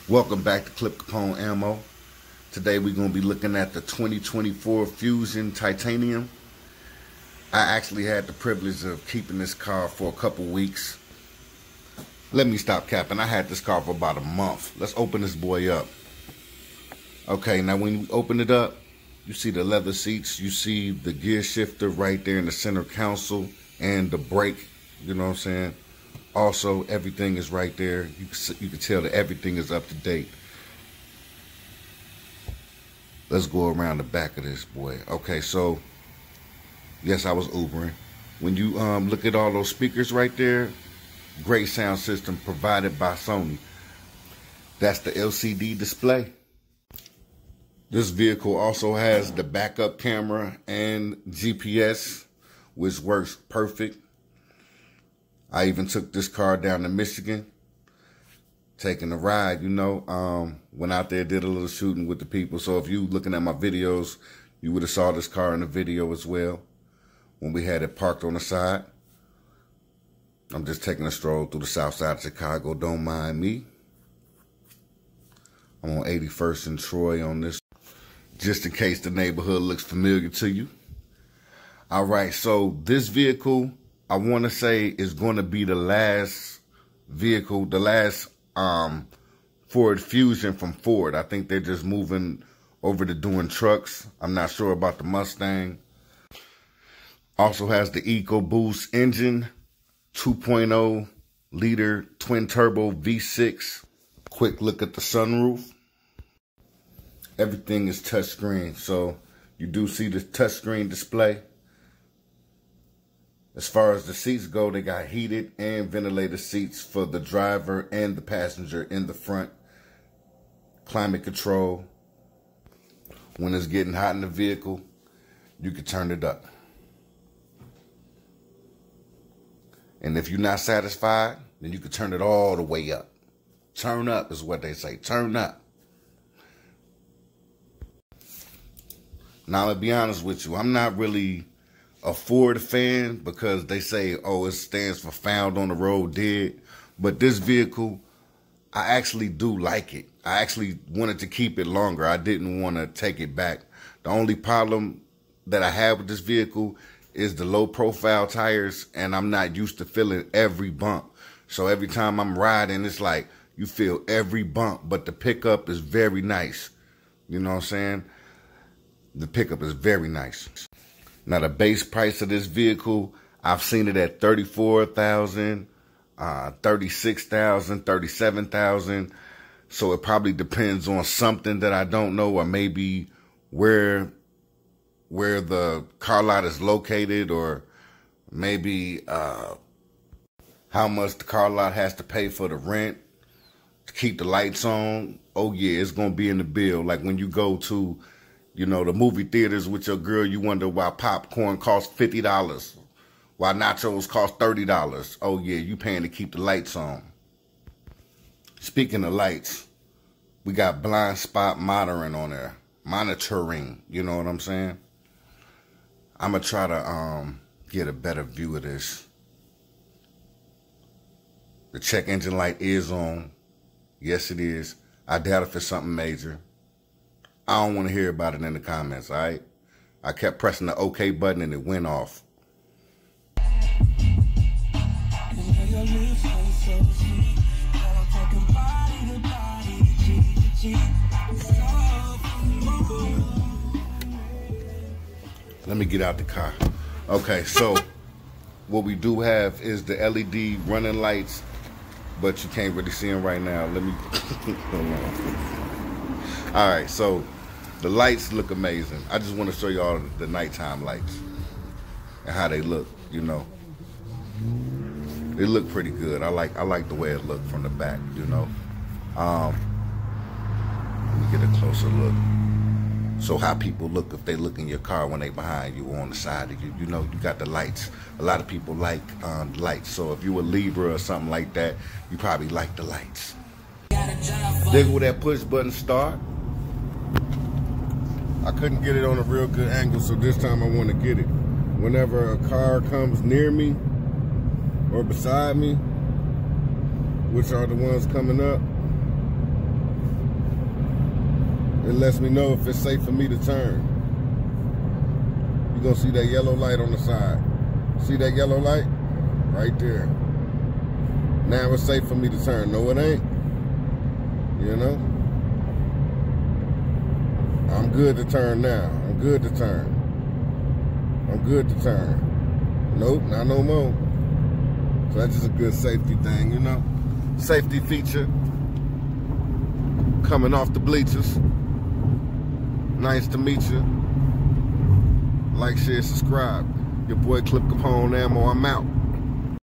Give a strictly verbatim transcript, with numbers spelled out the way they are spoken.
Welcome back to Clip Capone Ammo. Today we're going to be looking at the twenty twenty-four Fusion Titanium. I actually had the privilege of keeping this car for a couple weeks. Let me stop capping. I had this car for about a month. Let's open this boy up. Okay, now when you open it up, you see the leather seats. You see the gear shifter right there in the center console and the brake. You know what I'm saying? Also, everything is right there. You can, you can tell that everything is up to date. Let's go around the back of this boy. Okay, so, yes, I was Ubering. When you um, look at all those speakers right there, great sound system provided by Sony. That's the L C D display. This vehicle also has the backup camera and G P S, which works perfect. I even took this car down to Michigan, taking a ride, you know. Um, went out there, did a little shooting with the people. So if you looking at my videos, you would have saw this car in the video as well when we had it parked on the side. I'm just taking a stroll through the south side of Chicago. Don't mind me. I'm on eighty-first and Troy on this, just in case the neighborhood looks familiar to you. All right, so this vehicle, I want to say, is going to be the last vehicle, the last um, Ford Fusion from Ford. I think they're just moving over to doing trucks. I'm not sure about the Mustang. Also has the EcoBoost engine, two point oh liter twin turbo V six. Quick look at the sunroof. Everything is touchscreen, so you do see the touchscreen display. As far as the seats go, they got heated and ventilated seats for the driver and the passenger in the front. Climate control. When it's getting hot in the vehicle, you can turn it up. And if you're not satisfied, then you can turn it all the way up. Turn up is what they say. Turn up. Now, to be honest with you, I'm not really a Ford fan because they say, oh, it stands for found on the road dead. But this vehicle, I actually do like it. I actually wanted to keep it longer. I didn't want to take it back. The only problem that I have with this vehicle is the low profile tires, and I'm not used to feeling every bump. So every time I'm riding, it's like you feel every bump, but the pickup is very nice. You know what I'm saying? The pickup is very nice. Now, the base price of this vehicle, I've seen it at thirty-four thousand dollars, uh, thirty-six thousand dollars, thirty-seven thousand dollars. So it probably depends on something that I don't know, or maybe where where the car lot is located, or maybe uh, how much the car lot has to pay for the rent to keep the lights on. Oh, yeah, it's going to be in the bill. Like when you go to, you know, the movie theaters with your girl, you wonder why popcorn costs fifty dollars, why nachos cost thirty dollars. Oh, yeah, you paying to keep the lights on. Speaking of lights, we got blind spot monitoring on there. Monitoring, you know what I'm saying? I'm going to try to um, get a better view of this. The check engine light is on. Yes, it is. I doubt if it's something major. I don't want to hear about it in the comments, all right? I kept pressing the OK button and it went off. Let me get out the car. Okay, so what we do have is the L E D running lights, but you can't really see them right now. Let me, hold on. All right, so the lights look amazing. I just want to show you all the nighttime lights and how they look, you know. They look pretty good. I like I like the way it looked from the back, you know. Um, let me get a closer look. So how people look if they look in your car when they behind you or on the side of you. You know, you got the lights. A lot of people like um, lights. So if you a Libra or something like that, you probably like the lights. Dig with that push button start. I couldn't get it on a real good angle, so this time I want to get it. Whenever a car comes near me or beside me, which are the ones coming up, It lets me know if it's safe for me to turn. You're gonna see that yellow light on the side. See that yellow light? Right there. Now it's safe for me to turn. No, it ain't. You know? I'm good to turn now. I'm good to turn. I'm good to turn. Nope, not no more. So that's just a good safety thing, you know? Safety feature. Coming off the bleachers. Nice to meet you. Like, share, subscribe. Your boy Clip Capone Ammo. I'm out.